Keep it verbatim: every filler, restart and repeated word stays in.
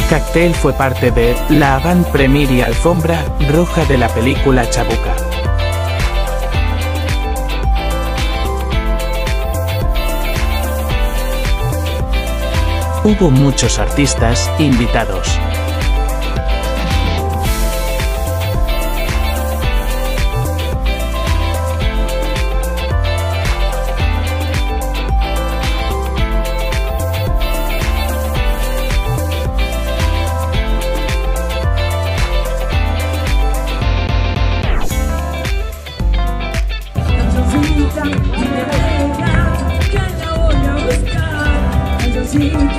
Cactel fue parte de la avant premiere y alfombra roja de la película Chabuca. Hubo muchos artistas invitados. Que la voy a buscar, necesito